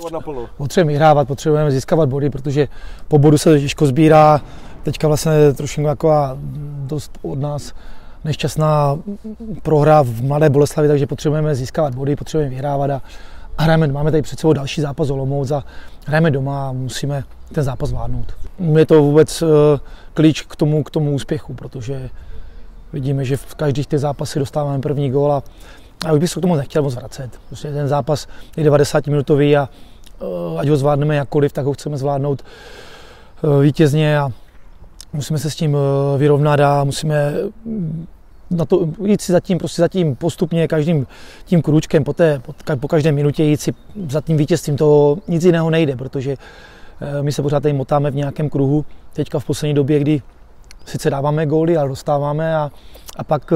Potřebujeme vyhrávat, potřebujeme získávat body, protože po bodu se to těžko sbírá. Teďka vlastně trošku taková dost od nás nešťastná prohra v Mladé Boleslavi, takže potřebujeme získávat body, potřebujeme vyhrávat a hrajeme, máme tady před sebou další zápas Olomouc a hrajeme doma a musíme ten zápas zvládnout. Je to vůbec klíč k tomu úspěchu, protože vidíme, že v každých těch zápasech dostáváme první gól a už bych se k tomu nechtěl moc vracet. Prostě ten zápas je 90-minutový a ať ho zvládneme jakkoliv, tak ho chceme zvládnout vítězně a musíme se s tím vyrovnat a musíme na to jít si zatím postupně každým tím krůčkem po každé minutě jít si za tím vítězstvím, to nic jiného nejde, protože my se pořád tady motáme v nějakém kruhu, teďka v poslední době, kdy sice dáváme góly, ale dostáváme a pak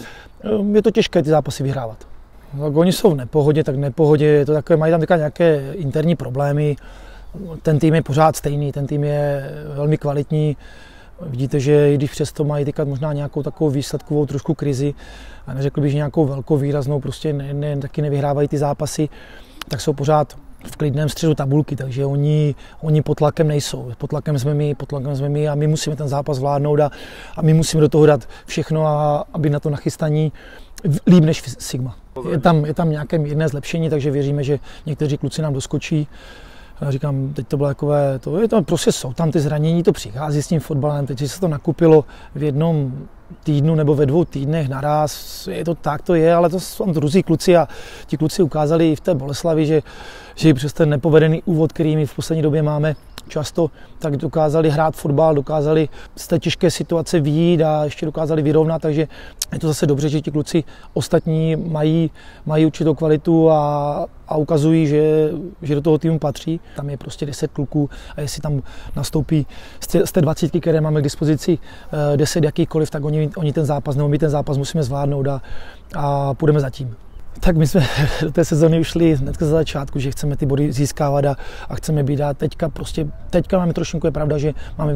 je to těžké ty zápasy vyhrávat. Tak oni jsou v nepohodě, tak v nepohodě, je to takové, mají tam nějaké interní problémy, ten tým je pořád stejný, ten tým je velmi kvalitní. Vidíte, že i když přesto mají teďka možná nějakou takovou výsledkovou trošku krizi, a neřekl bych, že nějakou velkou výraznou, prostě taky nevyhrávají ty zápasy, tak jsou pořád v klidném středu tabulky, takže oni pod tlakem nejsou. Pod tlakem jsme my a my musíme ten zápas vládnout a my musíme do toho dát všechno, aby na to nachystaní líp než Sigma. Je tam nějaké mírné zlepšení, takže věříme, že někteří kluci nám doskočí. Já říkám, teď to bylo takové, prostě jsou tam ty zranění, to přichází s tím fotbalem, teď se to nakupilo v jednom týdnu nebo ve 2 týdnech naraz, je to tak, to je, ale to jsou tam druzí kluci a ti kluci ukázali i v té Boleslavi, že i přes ten nepovedený úvod, který my v poslední době máme často, tak dokázali hrát fotbal, dokázali z té těžké situace vyjít a ještě dokázali vyrovnat, takže je to zase dobře, že ti kluci ostatní mají určitou kvalitu a ukazují, že do toho týmu patří. Tam je prostě 10 kluků a jestli tam nastoupí z té 20, které máme k dispozici 10 jakýkoliv, tak oni ten zápas, nebo my ten zápas musíme zvládnout a půjdeme za tím. Tak my jsme do té sezóny už šli hned za začátku, že chceme ty body získávat a chceme být a teďka máme trošku, je pravda, že máme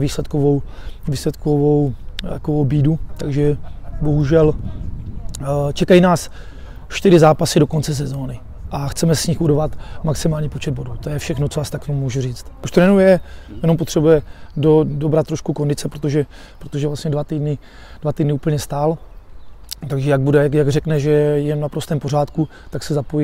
výsledkovou takovou bídu, takže bohužel čekají nás 4 zápasy do konce sezóny a chceme z nich udovat maximální počet bodů. To je všechno, co asi tak můžu říct. Už trénuje, jenom potřebuje dobrat trošku kondice, protože vlastně 2 týdny úplně stál. Takže jak řekne, že je v naprostém pořádku, tak se zapojí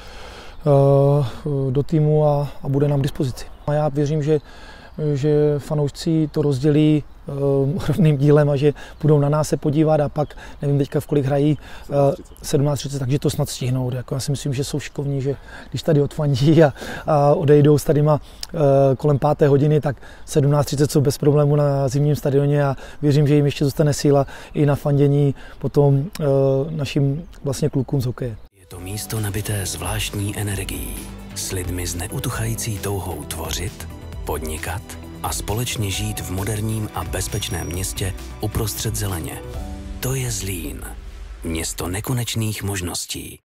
do týmu a bude nám k dispozici. A já věřím, že fanoušci to rozdělí rovným dílem a že budou na nás se podívat a pak, nevím teďka v kolik hrají, 17:30, takže to snad stihnou. Jako já si myslím, že jsou šikovní, že když tady odfandí a odejdou s tadyma kolem 5. hodiny, tak 17:30 jsou bez problému na zimním stadioně a věřím, že jim ještě zůstane síla i na fandění potom našim vlastně klukům z hokeje. Je to místo nabité zvláštní energií, s lidmi s neutuchající touhou tvořit, podnikat a společně žít v moderním a bezpečném městě uprostřed zeleně. To je Zlín, město nekonečných možností.